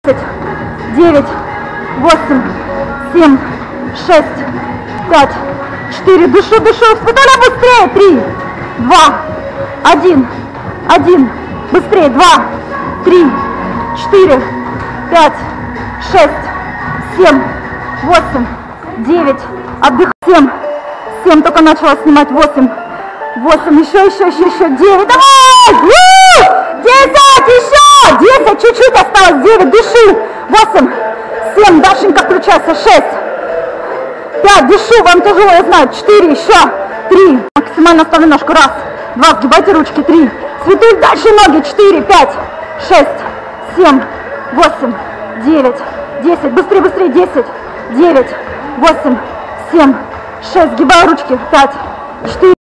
9, 8, 7, 6, 5, 4, дышу, испытали быстрее, 3, 2, 1, быстрее, 2, 3, 4, 5, 6, 7, 8, 9, отдых, 7, только начала снимать, 8, еще, 9, давай, 10, еще, 10, чуть-чуть осталось, 9, дышу, 8, 7, Дашенька, включайся, 6, 5, дышу, вам тяжело, я знаю, 4, еще, 3, максимально ставлю ножку, 1, 2, сгибайте ручки, 3, Светуль, дальше ноги, 4, 5, 6, 7, 8, 9, 10, быстрее, 10, 9, 8, 7, 6, сгибаю ручки, 5, 4,